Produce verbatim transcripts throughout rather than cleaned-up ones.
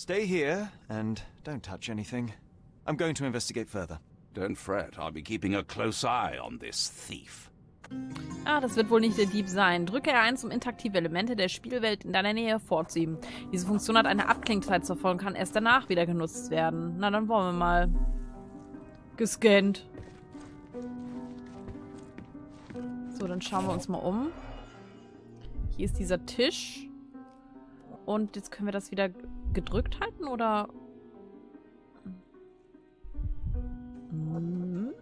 Stay here and don't touch anything. I'm going to investigate further. Don't fret, I'll be keeping a close eye on this thief. Ah, das wird wohl nicht der Dieb sein. Drücke R eins, um interaktive Elemente der Spielwelt in deiner Nähe hervorzuheben. Diese Funktion hat eine Abklingzeit zur Folge und kann erst danach wieder genutzt werden. Na, dann wollen wir mal. Gescannt. So, dann schauen wir uns mal um. Hier ist dieser Tisch. Und jetzt können wir das wieder gedrückt halten, oder? Hm.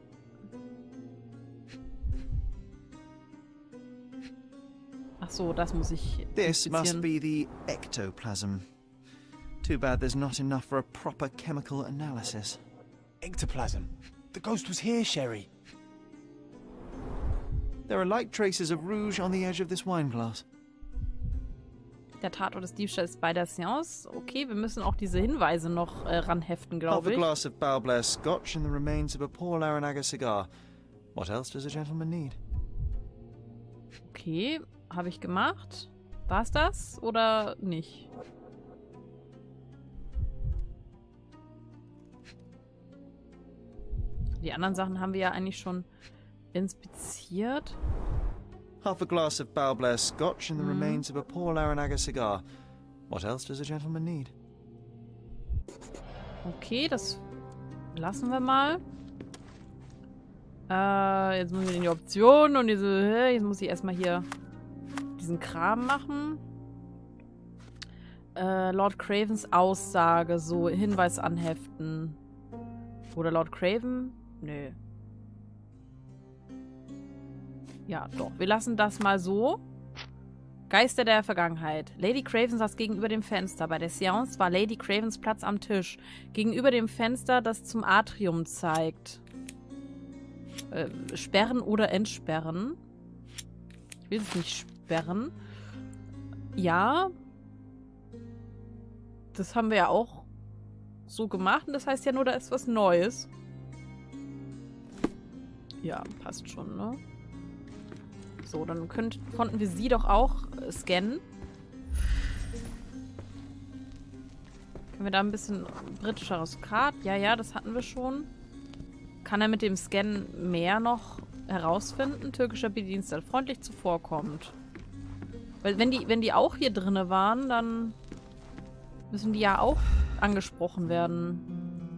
Ach so, das muss ich This must inspizieren. be the ectoplasm. Too bad there's not enough for a proper chemical analysis. Ectoplasm. The ghost was here, Sherry. There are light traces of rouge on the edge of this wine glass. Der Tatort des Diebstahls ist bei der Seance. Okay, wir müssen auch diese Hinweise noch äh, ranheften, Half glaube a ich. glass of Balblair Scotch and the remains of a Paul Aranaga cigar. What else does a gentleman need? Okay, habe ich gemacht. War es das oder nicht? Die anderen Sachen haben wir ja eigentlich schon inspiziert. Half a glass of Balblair Scotch and the Mhm. remains of a Paul Aranaga cigar. What else does a gentleman need? Okay, das lassen wir mal. Äh, jetzt müssen wir in die Option und diese... hä, Jetzt muss ich erstmal hier diesen Kram machen. Äh, Lord Cravens Aussage, so Hinweis anheften. Oder Lord Craven? Nö. Ja, doch. Wir lassen das mal so. Geister der Vergangenheit. Lady Craven saß gegenüber dem Fenster. Bei der Seance war Lady Cravens Platz am Tisch. Gegenüber dem Fenster, das zum Atrium zeigt. Äh, sperren oder entsperren. Ich will es nicht sperren. Ja. Das haben wir ja auch so gemacht. Und das heißt ja nur, da ist was Neues. Ja, passt schon, ne? So, dann könnt, konnten wir sie doch auch äh, scannen. Können wir da ein bisschen britischeres Kart? Ja, ja, das hatten wir schon. Kann er mit dem Scannen mehr noch herausfinden? Türkischer Bediensteter freundlich zuvorkommt. Weil wenn die, wenn die auch hier drinne waren, dann müssen die ja auch angesprochen werden.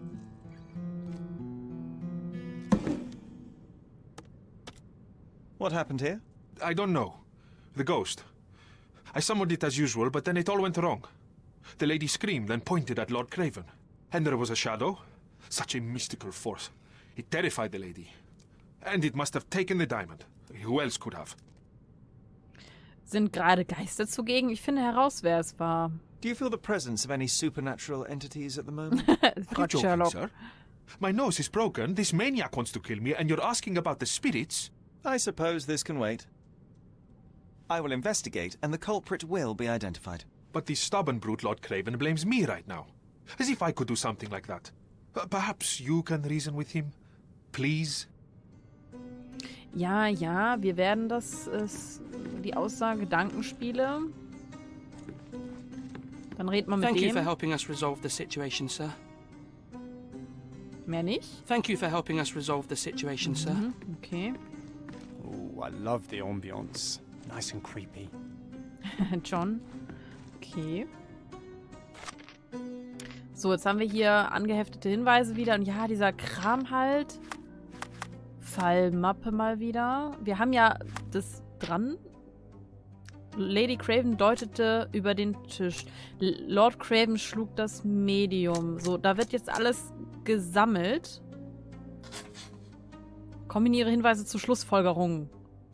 What happened here? I don't know. The ghost. I summoned it as usual, but then it all went wrong. The lady screamed and pointed at Lord Craven. And there was a shadow. Such a mystical force. It terrified the lady. And it must have taken the diamond. Who else could have? Sind gerade Geister zugegen? Ich finde heraus, wer es war. Do you feel the presence of any supernatural entities at the moment? Are you Gott, joking, Sherlock. sir? My nose is broken, this maniac wants to kill me, and you're asking about the spirits? I suppose this can wait. I will investigate, and the culprit will be identified. But the stubborn brute Lord Craven blames me right now. As if I could do something like that. Uh, perhaps you can reason with him? Please? Ja, ja, wir werden das, ist die Aussage Gedankenspiele. Dann reden wir mit Thank you for dem. helping us resolve the situation, sir. Mehr nicht? Thank you for helping us resolve the situation, sir. Mhm, okay. Oh, I love the ambience. Nice and creepy. John. Okay. So, jetzt haben wir hier angeheftete Hinweise wieder. Und ja, dieser Kram halt. Fallmappe mal wieder. Wir haben ja das dran. Lady Craven deutete über den Tisch. L- Lord Craven schlug das Medium. So, da wird jetzt alles gesammelt. Kombiniere Hinweise zu Schlussfolgerungen.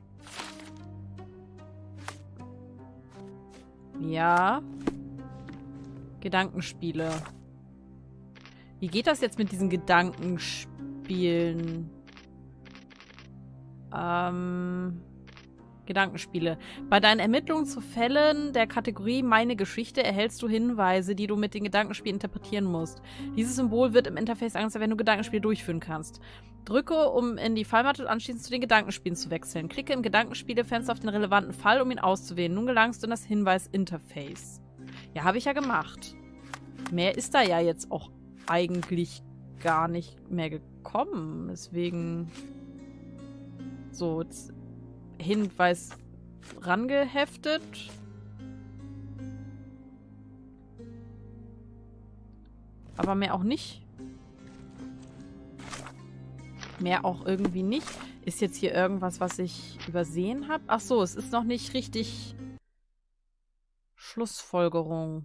Ja. Gedankenspiele. Wie geht das jetzt mit diesen Gedankenspielen? Ähm... Gedankenspiele. Bei deinen Ermittlungen zu Fällen der Kategorie Meine Geschichte erhältst du Hinweise, die du mit den Gedankenspielen interpretieren musst. Dieses Symbol wird im Interface angezeigt, wenn du Gedankenspiele durchführen kannst. Drücke, um in die Fallmatte und anschließend zu den Gedankenspielen zu wechseln. Klicke im Gedankenspielefenster auf den relevanten Fall, um ihn auszuwählen. Nun gelangst du in das Hinweis-Interface. Ja, habe ich ja gemacht. Mehr ist da ja jetzt auch eigentlich gar nicht mehr gekommen. Deswegen so jetzt Hinweis rangeheftet. Aber mehr auch nicht. Mehr auch irgendwie nicht. Ist jetzt hier irgendwas, was ich übersehen habe? Ach so, es ist noch nicht richtig Schlussfolgerung.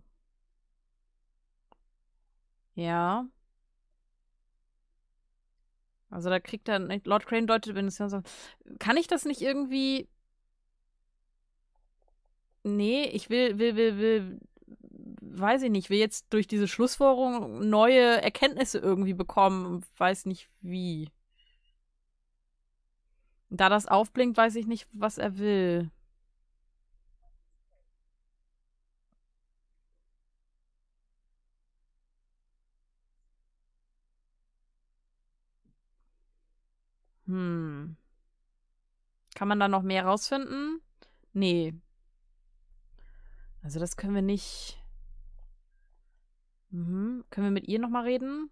Ja. Also da kriegt er, Lord Crane deutet, wenn es ja so. Kann ich das nicht irgendwie. Nee, ich will, will, will, will. Weiß ich nicht, will jetzt durch diese Schlussfolgerung neue Erkenntnisse irgendwie bekommen. Weiß nicht wie. Da das aufblinkt, weiß ich nicht, was er will. Hm. Kann man da noch mehr rausfinden? Nee. Also das können wir nicht. Mhm. Können wir mit ihr nochmal reden?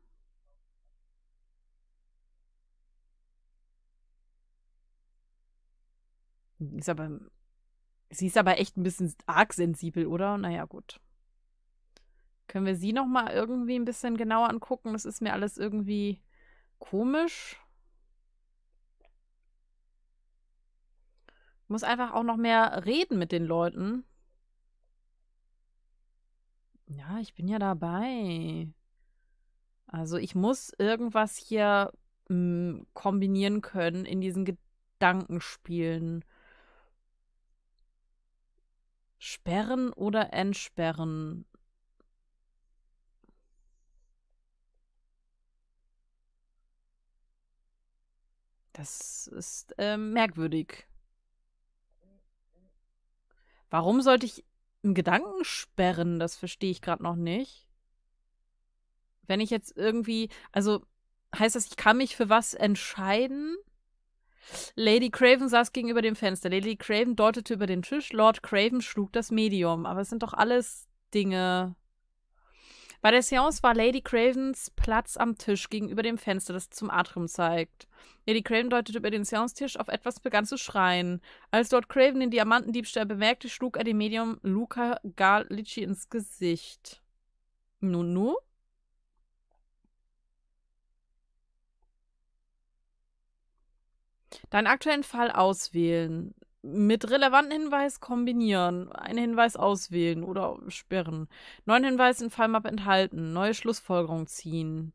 Ist aber. Sie ist aber echt ein bisschen arg sensibel, oder? Naja, gut. Können wir sie nochmal irgendwie ein bisschen genauer angucken? Das ist mir alles irgendwie komisch. Ich muss einfach auch noch mehr reden mit den Leuten. Ja, ich bin ja dabei. Also ich muss irgendwas hier mh, kombinieren können in diesen Gedankenspielen. Sperren oder entsperren? Das ist äh, merkwürdig. Warum sollte ich einen Gedanken sperren? Das verstehe ich gerade noch nicht. Wenn ich jetzt irgendwie, also heißt das, ich kann mich für was entscheiden? Lady Craven saß gegenüber dem Fenster. Lady Craven deutete über den Tisch. Lord Craven schlug das Medium. Aber es sind doch alles Dinge. Bei der Seance war Lady Cravens Platz am Tisch gegenüber dem Fenster, das zum Atrium zeigt. Lady Craven deutete über den Seance-Tisch auf etwas, begann zu schreien. Als Lord Craven den Diamantendiebstahl bemerkte, schlug er dem Medium Luca Gallici ins Gesicht. Nunu? Deinen aktuellen Fall auswählen. Mit relevanten Hinweis kombinieren. Einen Hinweis auswählen oder sperren. Neuen Hinweis in Fallmappe enthalten. Neue Schlussfolgerung ziehen.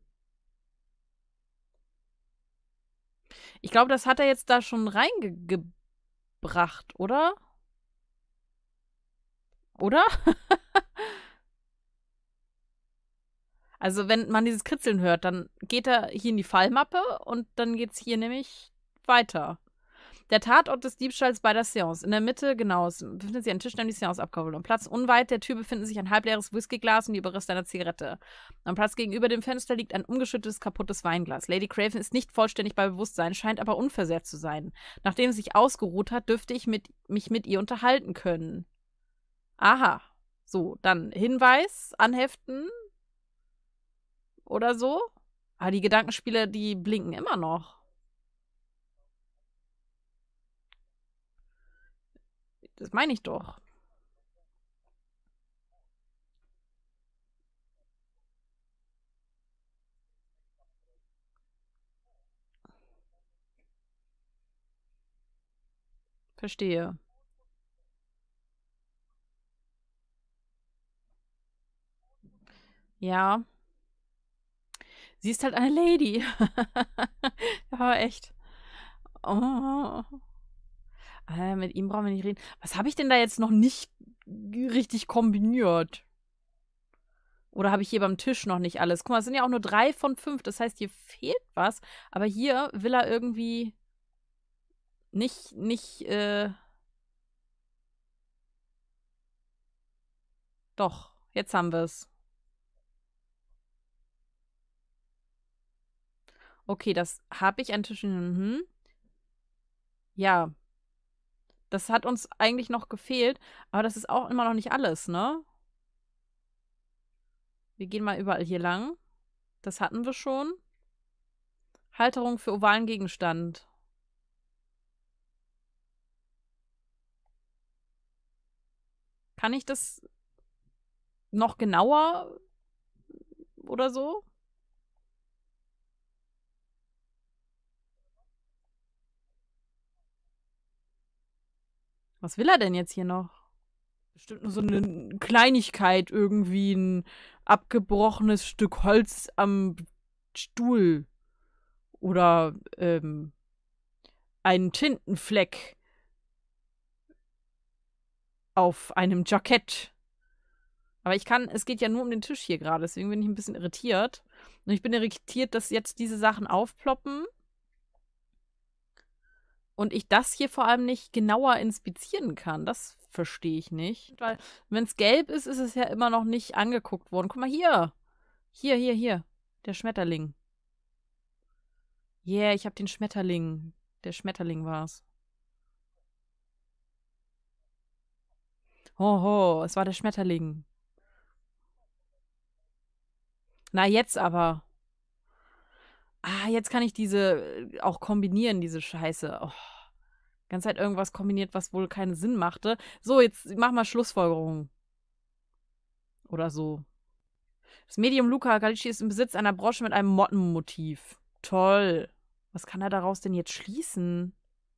Ich glaube, das hat er jetzt da schon reingebracht, oder? Oder? Also, wenn man dieses Kritzeln hört, dann geht er hier in die Fallmappe und dann geht es hier nämlich weiter. Der Tatort des Diebstahls bei der Seance. In der Mitte, genau, es befindet sich ein Tisch, der die Seance abgeholt. Am Platz unweit der Tür befinden sich ein halbleeres Whiskyglas und die Überreste einer Zigarette. Am Platz gegenüber dem Fenster liegt ein umgeschüttetes, kaputtes Weinglas. Lady Craven ist nicht vollständig bei Bewusstsein, scheint aber unversehrt zu sein. Nachdem sie sich ausgeruht hat, dürfte ich mit, mich mit ihr unterhalten können. Aha. So, dann Hinweis, anheften oder so. Aber die Gedankenspiele, die blinken immer noch. Das meine ich doch. Verstehe. Ja. Sie ist halt eine Lady. Ja, echt. Oh. Äh, mit ihm brauchen wir nicht reden. Was habe ich denn da jetzt noch nicht richtig kombiniert? Oder habe ich hier beim Tisch noch nicht alles? Guck mal, es sind ja auch nur drei von fünf. Das heißt, hier fehlt was. Aber hier will er irgendwie nicht, nicht, äh... Doch, jetzt haben wir es. Okay, das habe ich an Tischen. Mhm. Ja. Das hat uns eigentlich noch gefehlt, aber das ist auch immer noch nicht alles, ne? Wir gehen mal überall hier lang. Das hatten wir schon. Halterung für ovalen Gegenstand. Kann ich das noch genauer oder so? Was will er denn jetzt hier noch? Bestimmt nur so eine Kleinigkeit, irgendwie ein abgebrochenes Stück Holz am Stuhl. Oder ähm, ein Tintenfleck auf einem Jackett. Aber ich kann, es geht ja nur um den Tisch hier gerade, deswegen bin ich ein bisschen irritiert. Und ich bin irritiert, dass jetzt diese Sachen aufploppen. Und ich das hier vor allem nicht genauer inspizieren kann. Das verstehe ich nicht. Weil, wenn es gelb ist, ist es ja immer noch nicht angeguckt worden. Guck mal hier. Hier, hier, hier. Der Schmetterling. Yeah, ich habe den Schmetterling. Der Schmetterling war's. Hoho, es war der Schmetterling. Na, jetzt aber. Ah, jetzt kann ich diese äh, auch kombinieren, diese Scheiße. Oh. Die ganze Zeit irgendwas kombiniert, was wohl keinen Sinn machte. So, jetzt mach mal Schlussfolgerungen. Oder so. Das Medium Luca Galici ist im Besitz einer Brosche mit einem Mottenmotiv. Toll. Was kann er daraus denn jetzt schließen?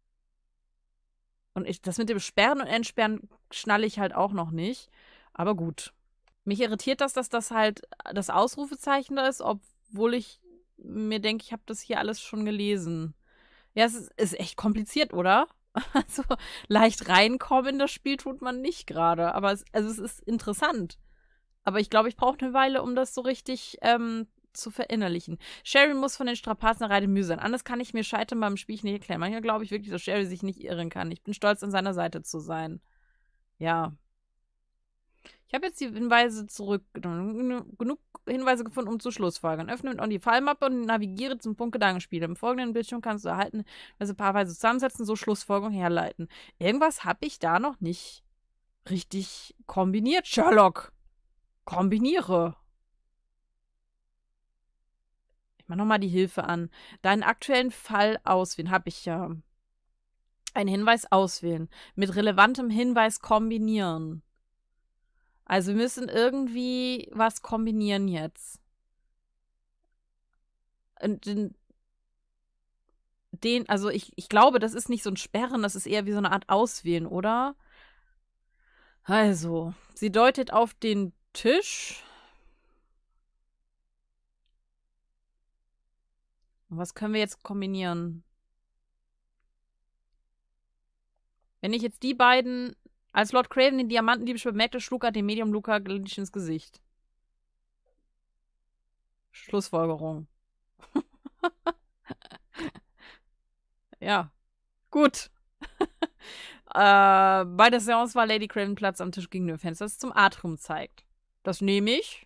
Und ich, das mit dem Sperren und Entsperren schnalle ich halt auch noch nicht. Aber gut. Mich irritiert das, dass das halt das Ausrufezeichen da ist, obwohl ich mir denke, ich habe das hier alles schon gelesen. Ja, es ist, ist echt kompliziert, oder? Also leicht reinkommen in das Spiel tut man nicht gerade. Aber es, also es ist interessant. Aber ich glaube, ich brauche eine Weile, um das so richtig ähm, zu verinnerlichen. Sherry muss von den Strapazen der Reide müde sein. Anders kann ich mir Scheitern beim Spiel nicht erklären. Manchmal glaube ich wirklich, dass Sherry sich nicht irren kann. Ich bin stolz, an seiner Seite zu sein. Ja. Ich habe jetzt die Hinweise zurück. Genug Hinweise gefunden, um zu schlussfolgern. Öffne mit On die Fallmappe und navigiere zum Punkt Gedankenspiele. Im folgenden Bildschirm kannst du erhalten, also paarweise zusammensetzen, so Schlussfolgerungen herleiten. Irgendwas habe ich da noch nicht richtig kombiniert, Sherlock. Kombiniere. Ich mache nochmal die Hilfe an. Deinen aktuellen Fall auswählen. Habe ich ja. Einen Hinweis auswählen. Mit relevantem Hinweis kombinieren. Also wir müssen irgendwie was kombinieren jetzt. Und den, den also ich, ich glaube, das ist nicht so ein Sperren, das ist eher wie so eine Art Auswählen, oder? Also, sie deutet auf den Tisch. Und was können wir jetzt kombinieren? Wenn ich jetzt die beiden... Als Lord Craven den Diamantendieb bemerkte, schlug er dem Medium Luca Galici ins Gesicht. Schlussfolgerung. Ja, gut. äh, bei der Seance war Lady Craven Platz am Tisch gegenüber dem Fenster, das zum Atrium zeigt. Das nehme ich.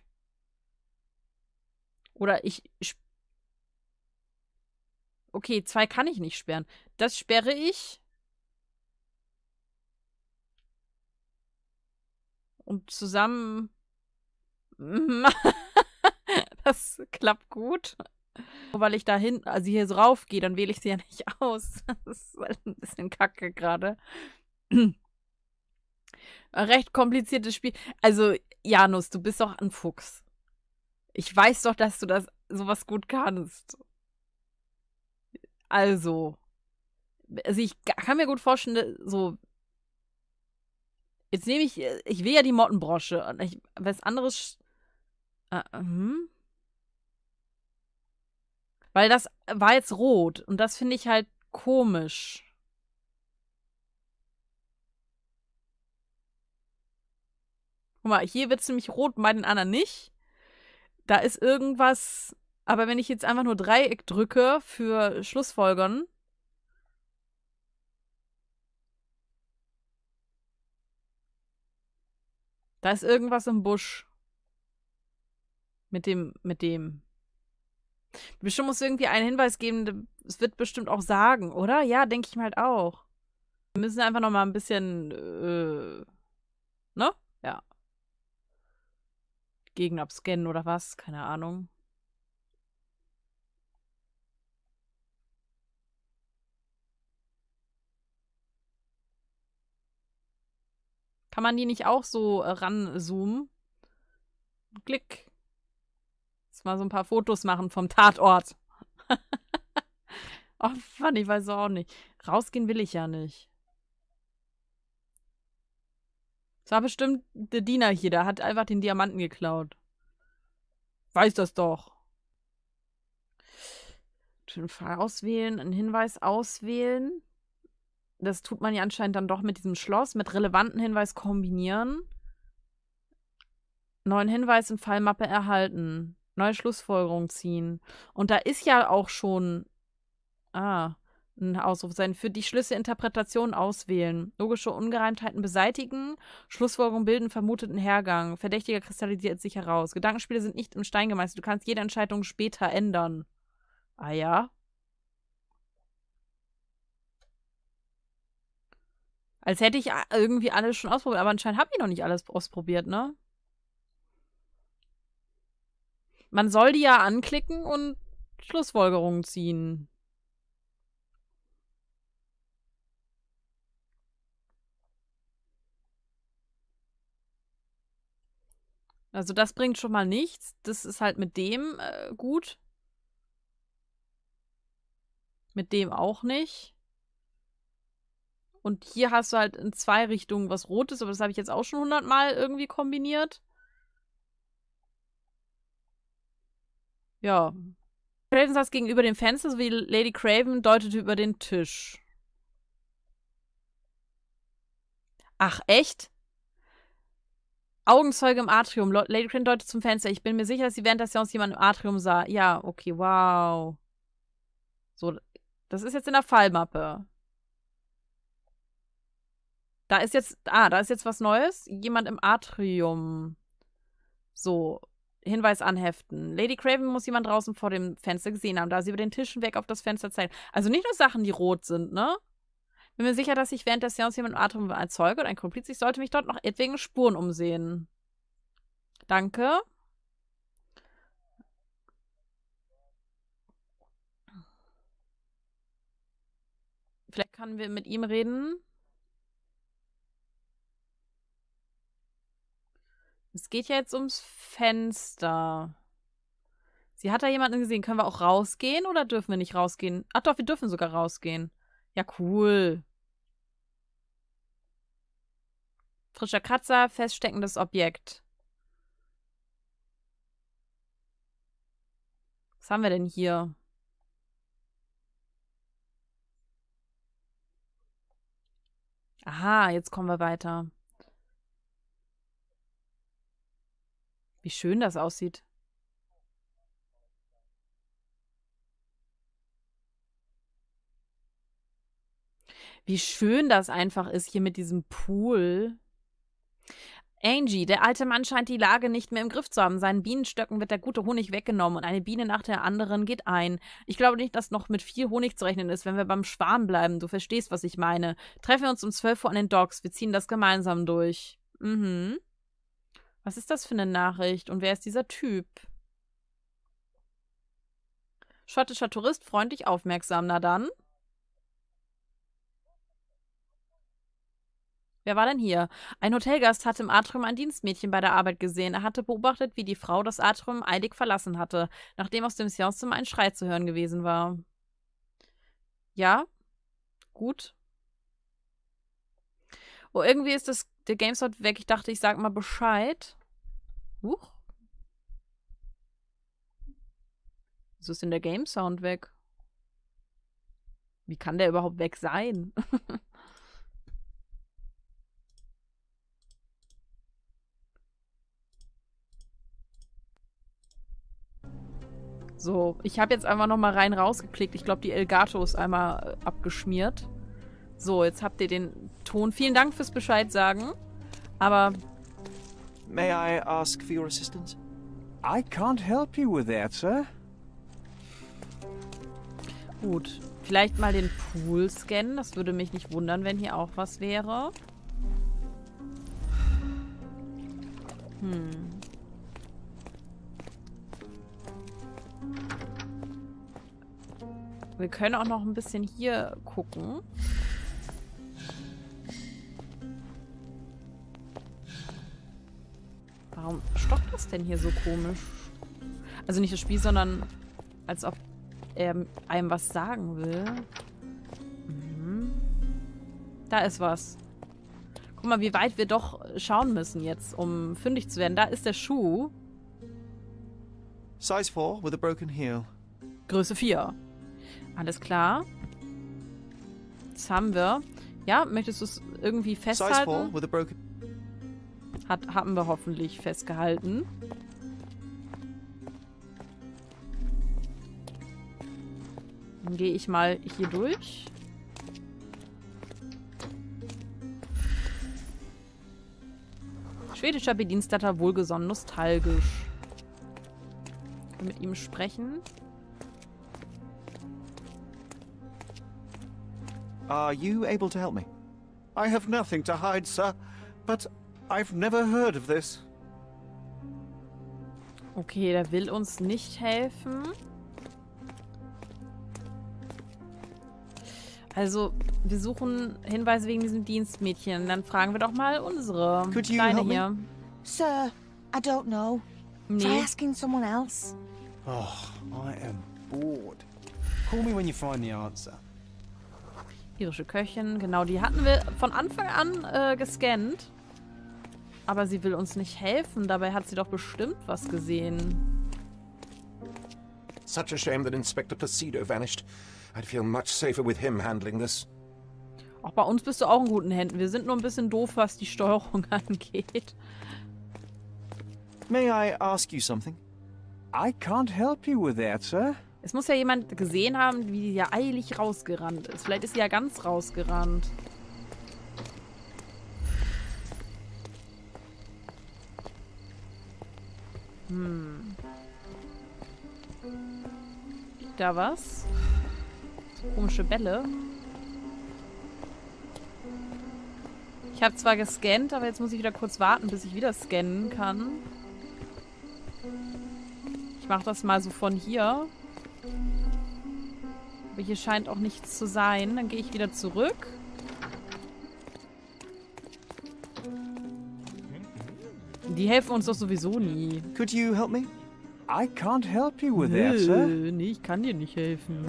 Oder ich... Okay, zwei kann ich nicht sperren. Das sperre ich. Und zusammen... Das klappt gut. Nur weil ich da hin, also hier so rauf gehe, dann wähle ich sie ja nicht aus. Das ist halt ein bisschen kacke gerade. Recht kompliziertes Spiel. Also, Janus, du bist doch ein Fuchs. Ich weiß doch, dass du das sowas gut kannst. Also, also ich kann mir gut vorstellen, so jetzt nehme ich, ich will ja die Mottenbrosche und ich, was anderes, äh, hm? Weil das war jetzt rot und das finde ich halt komisch. Guck mal, hier wird es nämlich rot, bei den anderen nicht. Da ist irgendwas, aber wenn ich jetzt einfach nur Dreieck drücke für Schlussfolgern, da ist irgendwas im Busch. Mit dem, mit dem. Bestimmt muss irgendwie einen Hinweis geben, es wird bestimmt auch sagen, oder? Ja, denke ich mir halt auch. Wir müssen einfach noch mal ein bisschen, äh, ne? Ja. Gegend abscannen oder was? Keine Ahnung. Kann man die nicht auch so äh, ranzoomen? Klick. Jetzt mal so ein paar Fotos machen vom Tatort. Oh Mann, ich weiß auch nicht. Rausgehen will ich ja nicht. Das war bestimmt der Diener hier, der hat einfach den Diamanten geklaut. Weiß das doch. Den Fall auswählen, einen Hinweis auswählen. Das tut man ja anscheinend dann doch mit diesem Schloss, mit relevanten Hinweis kombinieren. Neuen Hinweis in Fallmappe erhalten. Neue Schlussfolgerung ziehen. Und da ist ja auch schon ah, ein Ausrufezeichen. Für die Schlüsselinterpretation auswählen. Logische Ungereimtheiten beseitigen. Schlussfolgerung bilden vermuteten Hergang. Verdächtiger kristallisiert sich heraus. Gedankenspiele sind nicht im Stein gemeißelt. Du kannst jede Entscheidung später ändern. Ah ja? Als hätte ich irgendwie alles schon ausprobiert. Aber anscheinend habe ich noch nicht alles ausprobiert, ne? Man soll die ja anklicken und Schlussfolgerungen ziehen. Also das bringt schon mal nichts. Das ist halt mit dem äh, gut. Mit dem auch nicht. Und hier hast du halt in zwei Richtungen was Rotes, aber das habe ich jetzt auch schon hundertmal irgendwie kombiniert. Ja. Craven saß gegenüber dem Fenster, sowie Lady Craven deutete über den Tisch. Ach, echt? Augenzeuge im Atrium. Lady Craven deutet zum Fenster. Ich bin mir sicher, dass sie während der Seance jemanden im Atrium sah. Ja, okay, wow. So, das ist jetzt in der Fallmappe. Da ist jetzt, ah, da ist jetzt was Neues. Jemand im Atrium. So, Hinweis anheften. Lady Craven muss jemand draußen vor dem Fenster gesehen haben, da sie über den Tisch weg auf das Fenster zeigt. Also nicht nur Sachen, die rot sind, ne? Bin mir sicher, dass ich während der Seance jemand im Atrium war. Ein Zeuge oder ein Kompliz. Ich sollte mich dort noch etwegen Spuren umsehen. Danke. Vielleicht können wir mit ihm reden. Es geht ja jetzt ums Fenster. Sie hat da jemanden gesehen. Können wir auch rausgehen oder dürfen wir nicht rausgehen? Ach doch, wir dürfen sogar rausgehen. Ja, cool. Frischer Kratzer, feststeckendes Objekt. Was haben wir denn hier? Aha, jetzt kommen wir weiter. Wie schön das aussieht. Wie schön das einfach ist hier mit diesem Pool. Angie, der alte Mann scheint die Lage nicht mehr im Griff zu haben. Seinen Bienenstöcken wird der gute Honig weggenommen und eine Biene nach der anderen geht ein. Ich glaube nicht, dass noch mit viel Honig zu rechnen ist, wenn wir beim Schwarm bleiben. Du verstehst, was ich meine. Treffen wir uns um zwölf Uhr an den Docks. Wir ziehen das gemeinsam durch. Mhm. Was ist das für eine Nachricht? Und wer ist dieser Typ? Schottischer Tourist, freundlich, aufmerksam. Na dann. Wer war denn hier? Ein Hotelgast hatte im Atrium ein Dienstmädchen bei der Arbeit gesehen. Er hatte beobachtet, wie die Frau das Atrium eilig verlassen hatte, nachdem aus dem Seancezimmer ein Schrei zu hören gewesen war. Ja? Gut. Oh, irgendwie ist das der GameSound weg. Ich dachte, ich sag mal Bescheid. Huch. Wieso ist denn der GameSound weg? Wie kann der überhaupt weg sein? So, ich habe jetzt einfach nochmal rein rausgeklickt. Ich glaube, die Elgato ist einmal äh, abgeschmiert. So, jetzt habt ihr den Ton. Vielen Dank fürs Bescheid sagen. Aber... May I ask for your assistance? I can't help you with that, sir. Gut. Vielleicht mal den Pool scannen. Das würde mich nicht wundern, wenn hier auch was wäre. Hm. Wir können auch noch ein bisschen hier gucken. Warum stockt das denn hier so komisch? Also nicht das Spiel, sondern als ob er einem was sagen will. Mhm. Da ist was. Guck mal, wie weit wir doch schauen müssen jetzt, um fündig zu werden. Da ist der Schuh. Size four with a broken heel. Größe vier. Alles klar. Das haben wir. Ja, möchtest du es irgendwie Size four festhalten? with a broken... Hat, haben wir hoffentlich festgehalten. Dann gehe ich mal hier durch. Schwedischer Bediensteter, wohlgesonnen, nostalgisch. Können wir mit ihm sprechen? Are you able to help me? I have nothing to hide, sir, but I've never heard of this. Okay, der will uns nicht helfen. Also, wir suchen Hinweise wegen diesem Dienstmädchen. Dann fragen wir doch mal unsere Could you Kleine help me? hier. Sir, I don't know. Try Nee. asking someone else. Oh, I am bored. Call me when you find the answer. Irische Köchin, genau, die hatten wir von Anfang an äh, gescannt. Aber sie will uns nicht helfen. Dabei hat sie doch bestimmt was gesehen. Such a shame that Inspector Placido vanished. I'd feel much safer with him handling this. Auch bei uns bist du auch in guten Händen. Wir sind nur ein bisschen doof, was die Steuerung angeht. May I ask you something? I can't help you with that, sir. Es muss ja jemand gesehen haben, wie sie ja eilig rausgerannt ist. Vielleicht ist sie ja ganz rausgerannt. Hm. Liegt da was? So komische Bälle. Ich habe zwar gescannt, aber jetzt muss ich wieder kurz warten, bis ich wieder scannen kann. Ich mache das mal so von hier. Aber hier scheint auch nichts zu sein. Dann gehe ich wieder zurück. Die helfen uns doch sowieso nie. Could you help me? I can't help you with that, sir. Nö, nee, ich kann dir nicht helfen.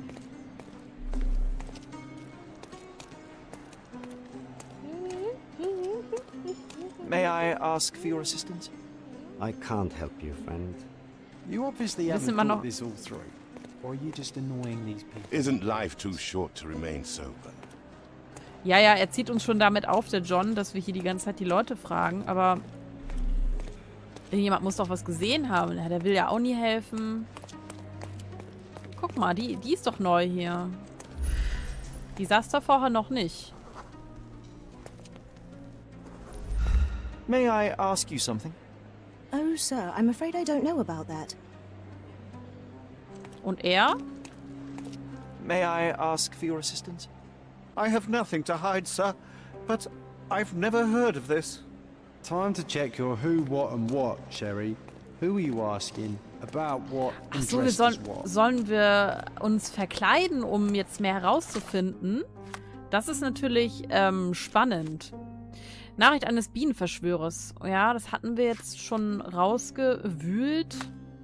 May I ask for your assistance? I can't help you, friend. You obviously Wissen haven't wir noch- thought this all through. Or are you just annoying these people? Isn't life too short to remain sober? Ja, ja, er zieht uns schon damit auf, der John, dass wir hier die ganze Zeit die Leute fragen, aber irgendjemand muss doch was gesehen haben. Ja, der will ja auch nie helfen. Guck mal, die, die ist doch neu hier. Die saß da vorher noch nicht. May I ask you something? Oh, sir, I'm afraid I don't know about that. Und er? May I ask for your assistance? I have nothing to hide, sir, but I've never heard of this. Time to check your who, what and what, Sherry. Who are you asking? About what? Ach And so, wir dressed sollen, as what? sollen wir uns verkleiden, um jetzt mehr herauszufinden? Das ist natürlich ähm, spannend. Nachricht eines Bienenverschwörers. Ja, das hatten wir jetzt schon rausgewühlt.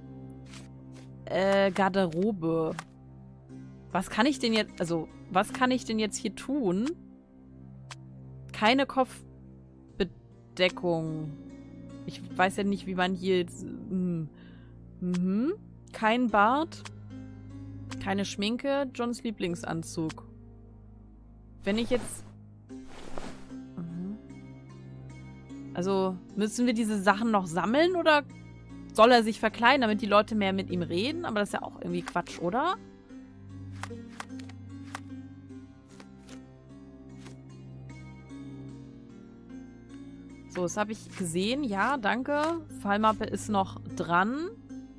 Äh, Garderobe. Was kann ich denn jetzt, also, was kann ich denn jetzt hier tun? Keine Kopfbedeckung. Ich weiß ja nicht, wie man hier jetzt, hm. Mhm. Kein Bart. Keine Schminke. Johns Lieblingsanzug. Wenn ich jetzt... Mhm. Also, müssen wir diese Sachen noch sammeln oder soll er sich verkleiden, damit die Leute mehr mit ihm reden? Aber das ist ja auch irgendwie Quatsch, oder? So, das habe ich gesehen. Ja, danke. Fallmappe ist noch dran.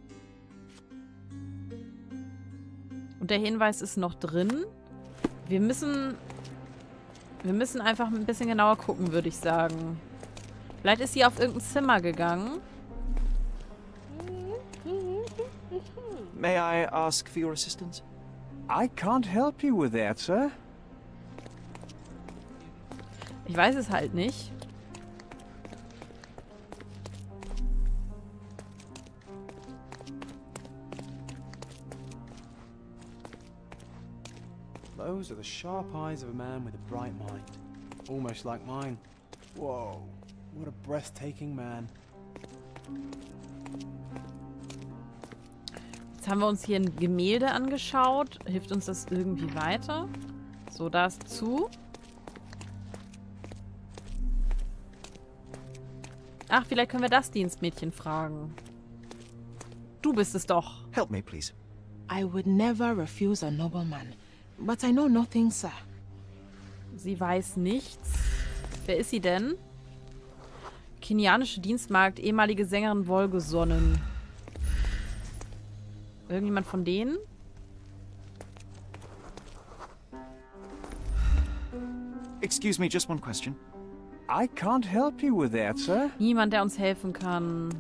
Und der Hinweis ist noch drin. Wir müssen... Wir müssen einfach ein bisschen genauer gucken, würde ich sagen. Vielleicht ist sie auf irgendein Zimmer gegangen. May I ask for your assistance? I can't help you with that, sir. Ich weiß es halt nicht. Those are the sharp eyes of a man with a bright mind. Almost like mine. Whoa, what a breathtaking man. Jetzt haben wir uns hier ein Gemälde angeschaut. Hilft uns das irgendwie weiter? So, da ist zu. Ach, vielleicht können wir das Dienstmädchen fragen. Du bist es doch. Help me, please. I would never refuse a nobleman. But I know nothing, sir. Sie weiß nichts. Wer ist sie denn? Kenianische Dienstmagd, ehemalige Sängerin Wohlgesonnen. Irgendjemand von denen? Excuse me, just one question. I can't help you with that, sir. Niemand, der uns helfen kann.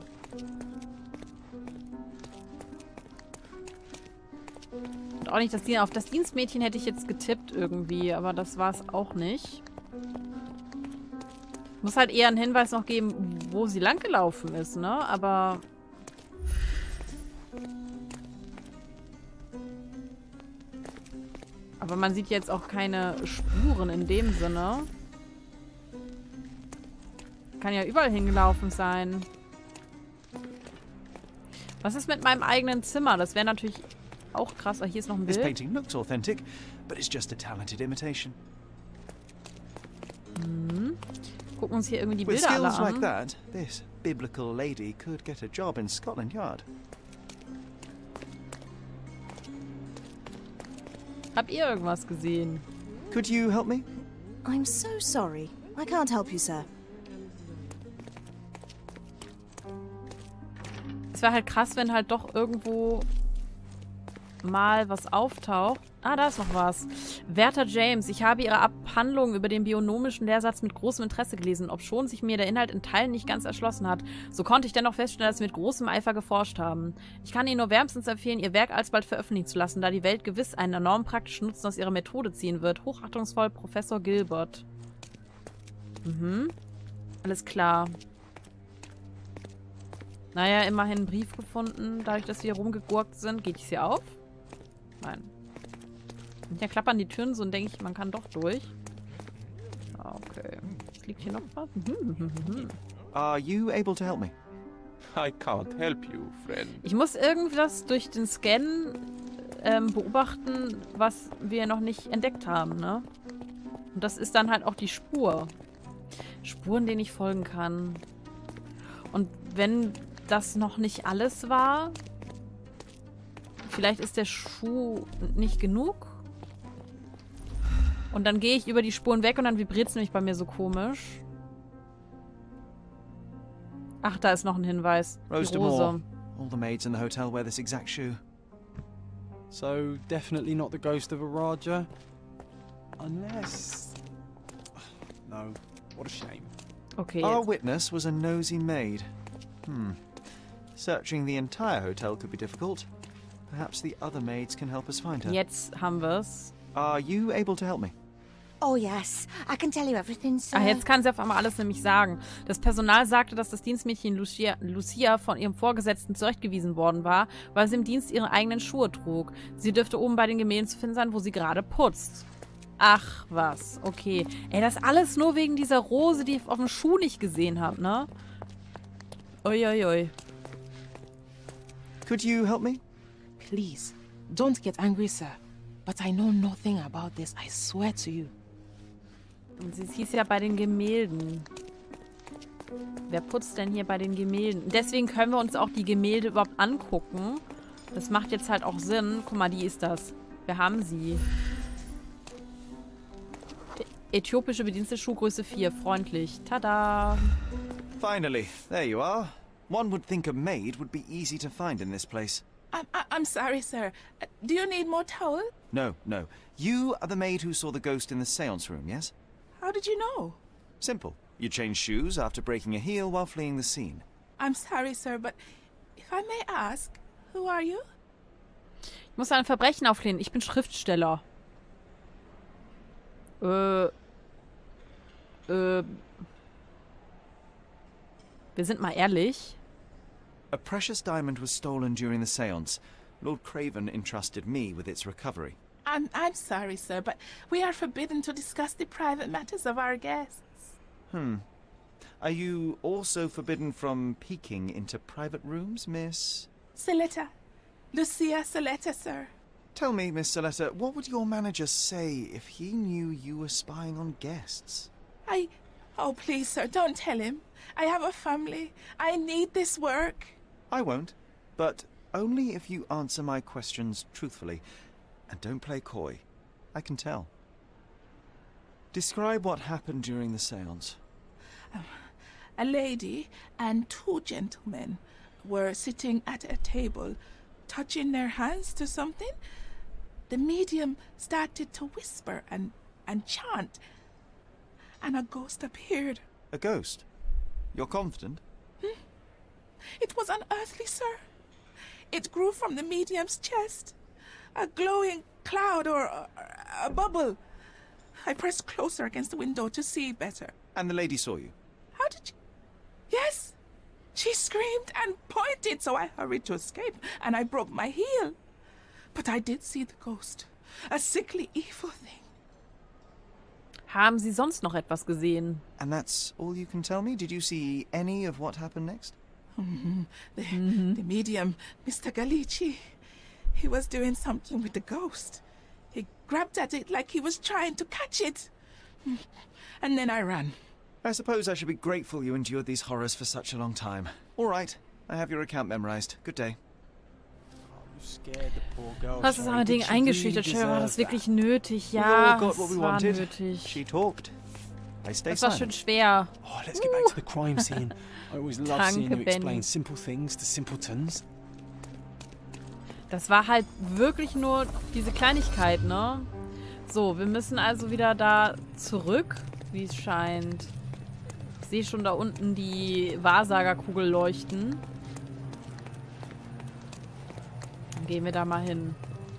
Und auch nicht das Dienst. Auf das Dienstmädchen hätte ich jetzt getippt irgendwie, aber das war es auch nicht. Muss halt eher einen Hinweis noch geben, wo sie langgelaufen ist, ne? Aber... Aber man sieht jetzt auch keine Spuren in dem Sinne. Kann ja überall hingelaufen sein. Was ist mit meinem eigenen Zimmer? Das wäre natürlich auch krass. Ah, hier ist noch ein This Bild. painting looks authentic, but it's just a talented imitation. Mhm. Gucken uns hier irgendwie die With Bilder alle skills an. like that, this biblical lady could get a job in Scotland Yard. Habt ihr irgendwas gesehen? Could you help me? I'm so sorry. I can't help you, sir. Es wäre halt krass, wenn halt doch irgendwo mal was auftaucht. Ah, da ist noch was. Werter James, ich habe Ihre Abhandlung über den bionomischen Lehrsatz mit großem Interesse gelesen. Obschon sich mir der Inhalt in Teilen nicht ganz erschlossen hat, so konnte ich dennoch feststellen, dass Sie mit großem Eifer geforscht haben. Ich kann Ihnen nur wärmstens empfehlen, Ihr Werk alsbald veröffentlichen zu lassen, da die Welt gewiss einen enorm praktischen Nutzen aus Ihrer Methode ziehen wird. Hochachtungsvoll, Professor Gilbert. Mhm. Alles klar. Naja, immerhin einen Brief gefunden. Dadurch, dass wir hier rumgegurkt sind. Geht es hier auf? Nein. Und ja, klappern die Türen so und denke ich, man kann doch durch. Okay. Liegt hier noch was? Are you able to help me? I can't help you, friend. Ich muss irgendwas durch den Scan ähm, beobachten, was wir noch nicht entdeckt haben, ne? Und das ist dann halt auch die Spur. Spuren, denen ich folgen kann. Und wenn das noch nicht alles war, vielleicht ist der Schuh nicht genug. Und dann gehe ich über die Spuren weg und dann vibriert es nämlich bei mir so komisch. Ach, da ist noch ein Hinweis. Die Rose Rose. D'Amour. All the maids in the hotel wear this exact shoe. So, definitely not the ghost of a Raja? Unless... No, what a shame. Okay, Our jetzt. witness was a nosy maid. Hmm. Searching the entire hotel could be difficult. Perhaps the other maids can help us find her. Jetzt haben wir es. Are you able to help me? Oh, yes. I can tell you everything, sir. Ah, jetzt kann sie auf einmal alles nämlich sagen. Das Personal sagte, dass das Dienstmädchen Lucia, Lucia von ihrem Vorgesetzten zurechtgewiesen worden war, weil sie im Dienst ihre eigenen Schuhe trug. Sie dürfte oben bei den Gemälden zu finden sein, wo sie gerade putzt. Ach, was. Okay. Ey, das alles nur wegen dieser Rose, die ich auf dem Schuh nicht gesehen habe, ne? Uiuiui. Ui, ui. Could you help me? Please, don't get angry, sir. But I know nothing about this, I swear to you. Und sie hieß ja bei den Gemälden. Wer putzt denn hier bei den Gemälden? Deswegen können wir uns auch die Gemälde überhaupt angucken. Das macht jetzt halt auch Sinn. Guck mal, die ist das. Wir haben sie. Äthiopische Bedienstete, Schuhgröße vier. Freundlich. Tada! Finally, there you are. One would think a maid would be easy to find in this place. I'm, I'm sorry, sir. Uh, do you need more towel? No, no. You are the maid who saw the ghost in the seance room, yes? How did you know? Simple. You changed shoes after breaking a heel while fleeing the scene. I'm sorry, sir, but if I may ask, who are you? Ich muss ein Verbrechen aufklären. Ich bin Schriftsteller. Äh. Äh. Wir sind mal ehrlich. A precious diamond was stolen during the seance. Lord Craven entrusted me with its recovery. I'm, I'm sorry, sir, but we are forbidden to discuss the private matters of our guests. Hmm. Are you also forbidden from peeking into private rooms, Miss... Saletta. Lucia Saletta, sir. Tell me, Miss Saletta, what would your manager say if he knew you were spying on guests? I... Oh, please, sir, don't tell him. I have a family. I need this work. I won't, but only if you answer my questions truthfully. And don't play coy. I can tell. Describe what happened during the seance. Um, a lady and two gentlemen were sitting at a table, touching their hands to something. The medium started to whisper and, and chant, and a ghost appeared. A ghost? You're confident? Hmm? It was unearthly, sir. It grew from the medium's chest. A glowing cloud or a, a bubble. I pressed closer against the window to see better. And the lady saw you? How did you... Yes! She screamed and pointed, so I hurried to escape, and I broke my heel. But I did see the ghost. A sickly, evil thing. Haben Sie sonst noch etwas gesehen? And that's all you can tell me? Did you see any of what happened next? Mm-hmm. The, mm-hmm. the medium, Mister Galici, he was doing something with the ghost. He grabbed at it like he was trying to catch it. And then I ran. I suppose I should be grateful you endured these horrors for such a long time. All right, I have your account memorized. Good day. Das ist aber Ding eingeschüchtert. Schön, war das wirklich nötig? Ja, das war nötig. She talked. I stay das war schön schwer. Oh, let's get back to the crime scene. I always love seeing you explain simple things to simpletons. Das war halt wirklich nur diese Kleinigkeit, ne? So, wir müssen also wieder da zurück, wie es scheint. Ich sehe schon da unten die Wahrsagerkugel leuchten. Dann gehen wir da mal hin.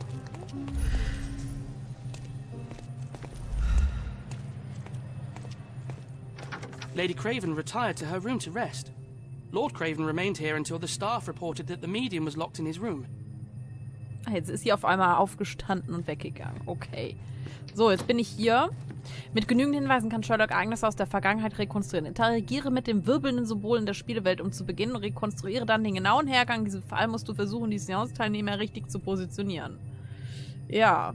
Lady Craven retired to her room to rest. Lord Craven remained here until the staff reported that the medium was locked in his room. Jetzt ist sie auf einmal aufgestanden und weggegangen. Okay. So, jetzt bin ich hier. Mit genügend Hinweisen kann Sherlock Ereignisse aus der Vergangenheit rekonstruieren. Interagiere mit den wirbelnden Symbolen der Spielewelt, um zu beginnen. Rekonstruiere dann den genauen Hergang. In diesem Fall musst du versuchen, die Seance-Teilnehmer richtig zu positionieren. Ja.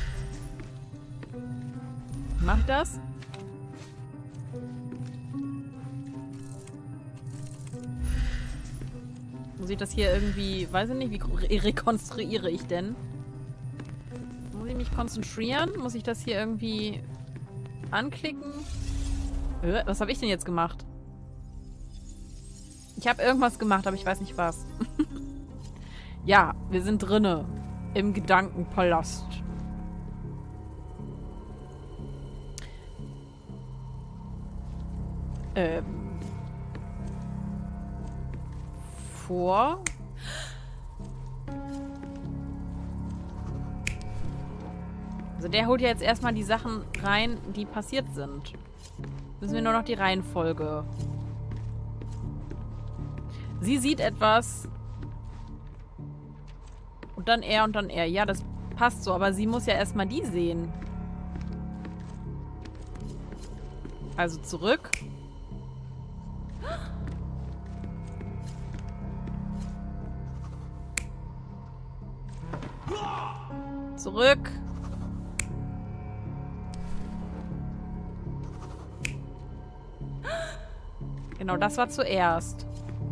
Mach das. Muss ich das hier irgendwie... Weiß ich nicht, wie re rekonstruiere ich denn? Muss ich mich konzentrieren? Muss ich das hier irgendwie anklicken? Äh, was habe ich denn jetzt gemacht? Ich habe irgendwas gemacht, aber ich weiß nicht was. Ja, wir sind drinne. Im Gedankenpalast. Ähm... Vor. Also der holt ja jetzt erstmal die Sachen rein, die passiert sind. Müssen wir nur noch die Reihenfolge. Sie sieht etwas. Und dann er und dann er. Ja, das passt so, aber sie muss ja erstmal die sehen. Also zurück. Zurück. Genau, das war zuerst.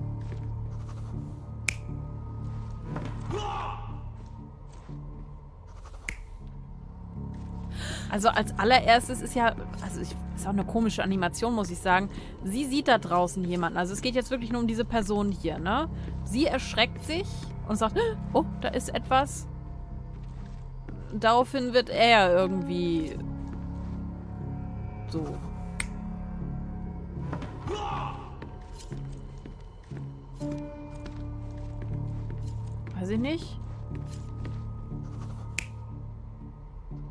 Also als allererstes ist ja, also ich, ist auch eine komische Animation, muss ich sagen. Sie sieht da draußen jemanden. Also es geht jetzt wirklich nur um diese Person hier, ne? Sie erschreckt sich und sagt, oh, da ist etwas. Daraufhin wird er irgendwie so. Weiß ich nicht.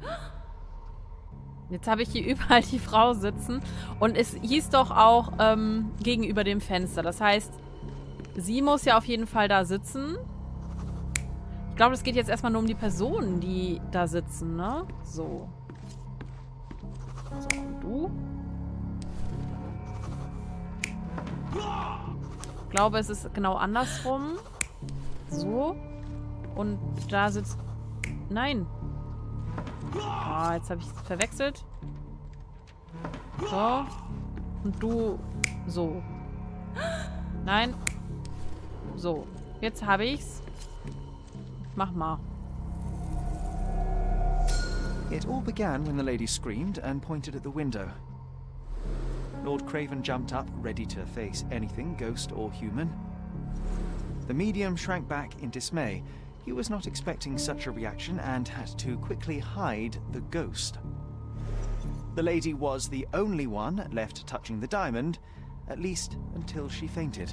Jetzt habe ich hier überall die Frau sitzen. Und es hieß doch auch ähm, gegenüber dem Fenster. Das heißt, sie muss ja auf jeden Fall da sitzen. Ich glaube, es geht jetzt erstmal nur um die Personen, die da sitzen, ne? So. So, und du? Ich glaube, es ist genau andersrum. So. Und da sitzt... Nein. Ah, jetzt habe ich es verwechselt. So. Und du... So. Nein. So. Jetzt habe ich's. Mach mal. It all began when the lady screamed and pointed at the window. Lord Craven jumped up, ready to face anything, ghost or human. The medium shrank back in dismay. He was not expecting such a reaction and had to quickly hide the ghost. The lady was the only one left touching the diamond, at least until she fainted.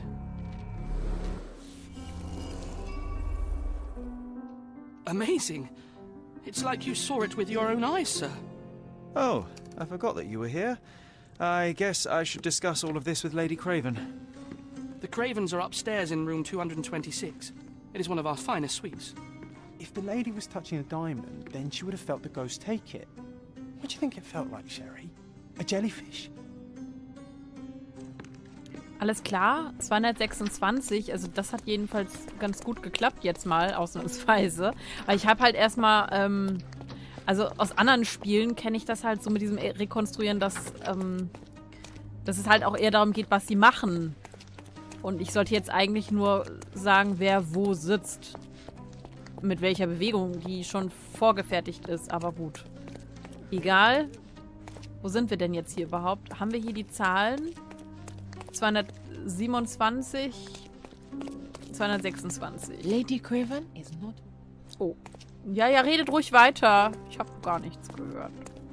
Amazing. It's like you saw it with your own eyes, sir. Oh, I forgot that you were here. I guess I should discuss all of this with Lady Craven. The Cravens are upstairs in room two hundred twenty-six. It is one of our finest suites. If the lady was touching a diamond, then she would have felt the ghost take it. What do you think it felt like, Sherry? A jellyfish? Alles klar, zweihundertsechsundzwanzig, also das hat jedenfalls ganz gut geklappt jetzt mal, ausnahmsweise. Aber ich habe halt erstmal, ähm, also aus anderen Spielen kenne ich das halt so mit diesem Rekonstruieren, dass, ähm, dass es halt auch eher darum geht, was sie machen. Und ich sollte jetzt eigentlich nur sagen, wer wo sitzt. Mit welcher Bewegung, die schon vorgefertigt ist, aber gut. Egal. Wo sind wir denn jetzt hier überhaupt? Haben wir hier die Zahlen? zweihundertsiebenundzwanzig, zweihundertsechsundzwanzig. Lady Craven is not... Oh. Ja, ja, redet ruhig weiter. Ich habe gar nichts gehört.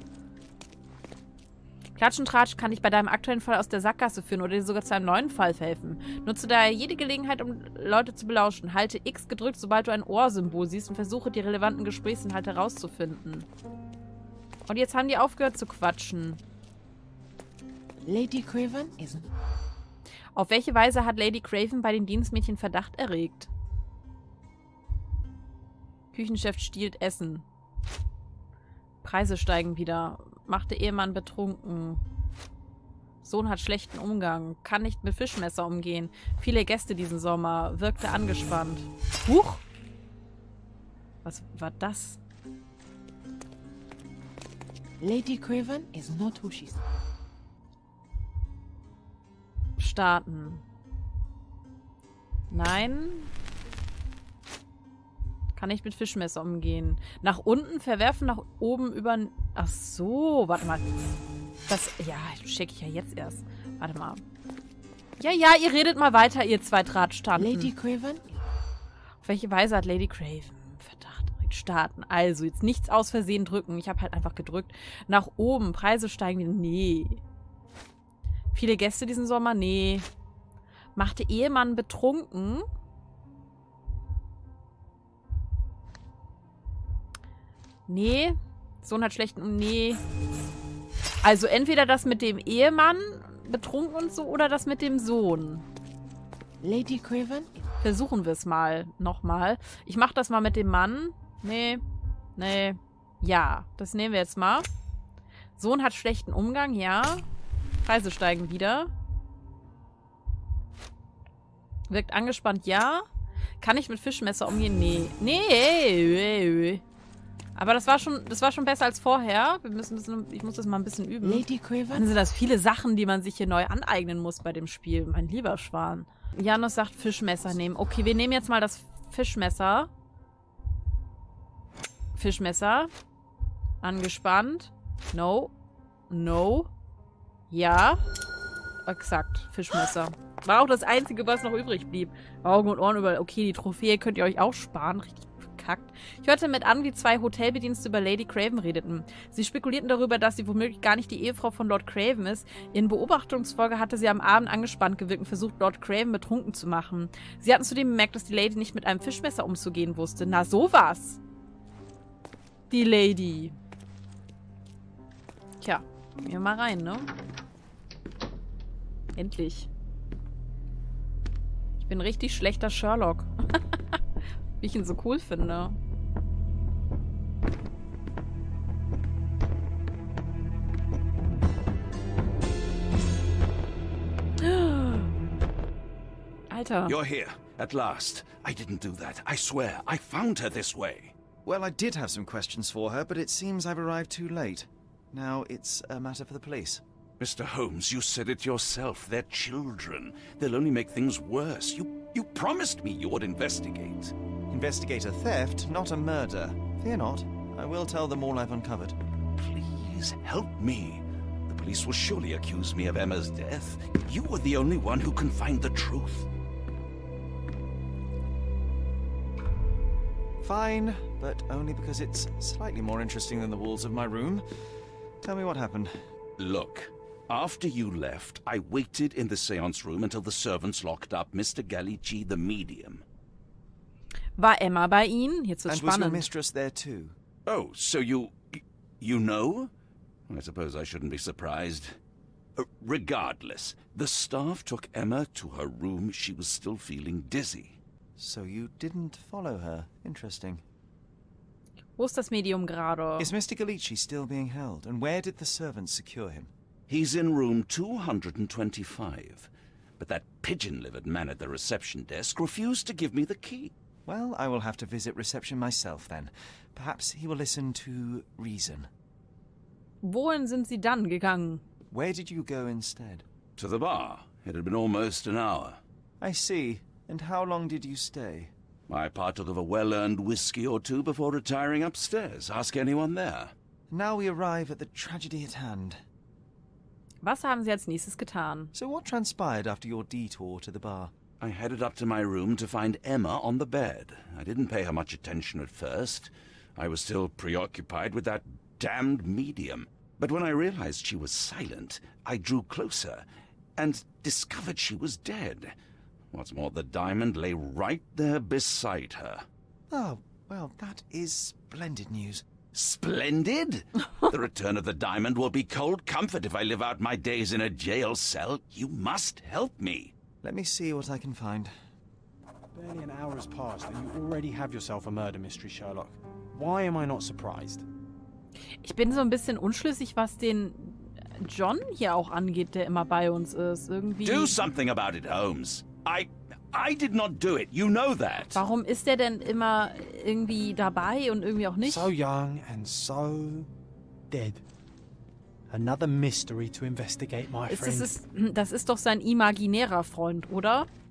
Klatsch und Tratsch kann dich bei deinem aktuellen Fall aus der Sackgasse führen oder dir sogar zu einem neuen Fall verhelfen. Nutze daher jede Gelegenheit, um Leute zu belauschen. Halte X gedrückt, sobald du ein Ohrsymbol siehst und versuche, die relevanten Gesprächsinhalte herauszufinden. Und jetzt haben die aufgehört zu quatschen. Lady Craven is... Auf welche Weise hat Lady Craven bei den Dienstmädchen Verdacht erregt? Küchenchef stiehlt Essen. Preise steigen wieder. Machte Ehemann betrunken. Sohn hat schlechten Umgang. Kann nicht mit Fischmesser umgehen. Viele Gäste diesen Sommer. Wirkte angespannt. Huch! Was war das? Lady Craven is not who she is. Starten. Nein. Kann nicht mit Fischmesser umgehen. Nach unten verwerfen, nach oben über... Ach so, warte mal. Das... Ja, check ich ja jetzt erst. Warte mal. Ja, ja, ihr redet mal weiter, ihr zwei Drahtstanden. Lady Craven? Auf welche Weise hat Lady Craven Verdacht erregt? Starten. Also, jetzt nichts aus Versehen drücken. Ich habe halt einfach gedrückt. Nach oben. Preise steigen. Nee. Viele Gäste diesen Sommer? Nee. Machte Ehemann betrunken? Nee. Sohn hat schlechten... Nee. Also entweder das mit dem Ehemann betrunken und so oder das mit dem Sohn. Lady Craven? Versuchen wir es mal. Nochmal. Ich mach das mal mit dem Mann. Nee. Nee. Ja. Das nehmen wir jetzt mal. Sohn hat schlechten Umgang. Ja. Preise steigen wieder. Wirkt angespannt, ja. Kann ich mit Fischmesser umgehen? Nee. Nee. Aber das war schon, das war schon besser als vorher. Wir müssen, müssen, ich muss das mal ein bisschen üben. Lady Craven? Dann sind das viele Sachen, die man sich hier neu aneignen muss bei dem Spiel. Mein lieber Schwan. Janus sagt Fischmesser nehmen. Okay, wir nehmen jetzt mal das Fischmesser. Fischmesser. Angespannt. No. No. Ja. Exakt. Fischmesser. War auch das Einzige, was noch übrig blieb. Augen und Ohren überall. Okay, die Trophäe könnt ihr euch auch sparen. Richtig verkackt. Ich hörte mit an, wie zwei Hotelbedienste über Lady Craven redeten. Sie spekulierten darüber, dass sie womöglich gar nicht die Ehefrau von Lord Craven ist. In Beobachtungsfolge hatte sie am Abend angespannt gewirkt und versucht, Lord Craven betrunken zu machen. Sie hatten zudem bemerkt, dass die Lady nicht mit einem Fischmesser umzugehen wusste. Na sowas. Die Lady. Tja, gehen wir mal rein, ne? Endlich. Ich bin richtig schlechter Sherlock. Wie ich ihn so cool finde. Alter. You're here, at last. I didn't do that. I swear, I found her this way. Well, I did have some questions for her, but it seems I've arrived too late. Now it's a matter for the police. Mister Holmes, you said it yourself. They're children. They'll only make things worse. You you promised me you would investigate. Investigate a theft, not a murder. Fear not. I will tell them all I've uncovered. Please help me. The police will surely accuse me of Emma's death. You are the only one who can find the truth. Fine, but only because it's slightly more interesting than the walls of my room. Tell me what happened. Look, after you left, I waited in the seance room until the servants locked up Mister Gallici, the medium. War Emma bei Ihnen? Jetzt wird's And was your spannend. mistress there too? Oh, so you... you know? I suppose I shouldn't be surprised. Uh, regardless, the staff took Emma to her room. She was still feeling dizzy. So you didn't follow her. Interesting. Wo ist das Medium gerade? Is Mister Gallici still being held? And where did the servants secure him? He's in room two hundred twenty-five. But that pigeon-livered man at the reception desk refused to give me the key. Well, I will have to visit reception myself then. Perhaps he will listen to reason. Wohin sind Sie dann gegangen? Where did you go instead? To the bar. It had been almost an hour. I see. And how long did you stay? I partook of a well-earned whiskey or two before retiring upstairs. Ask anyone there. Now we arrive at the tragedy at hand. Was haben Sie als nächstes getan? So what transpired after your detour to the bar? I headed up to my room to find Emma on the bed. I didn't pay her much attention at first. I was still preoccupied with that damned medium. But when I realized she was silent, I drew closer and discovered she was dead. What's more, the diamond lay right there beside her. Oh, well, that is splendid news. Splendid? The return of the diamond will be cold comfort if I live out my days in a jail cell. You must help me. Let me see what I can find. Barely an hour has passed and you already have yourself a murder mystery, Sherlock. Why am I not surprised? Ich bin so ein bisschen unschlüssig, was den John hier auch angeht, der immer bei uns ist. Irgendwie. Do something about it, Holmes. I... I did not do it. You know that. Warum ist der denn immer irgendwie dabei und irgendwie auch nicht? So young and so dead. Another mystery to investigate, my Ist, friend. das, ist, das ist doch sein imaginärer Freund, oder?